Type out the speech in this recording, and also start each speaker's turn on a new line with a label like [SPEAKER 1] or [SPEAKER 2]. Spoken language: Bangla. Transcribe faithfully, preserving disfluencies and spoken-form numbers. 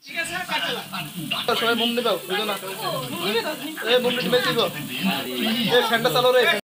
[SPEAKER 1] সবাই মুম নিবাও বুঝো না এই মুম নিবে দিব এই ফ্যানটা চালো রে।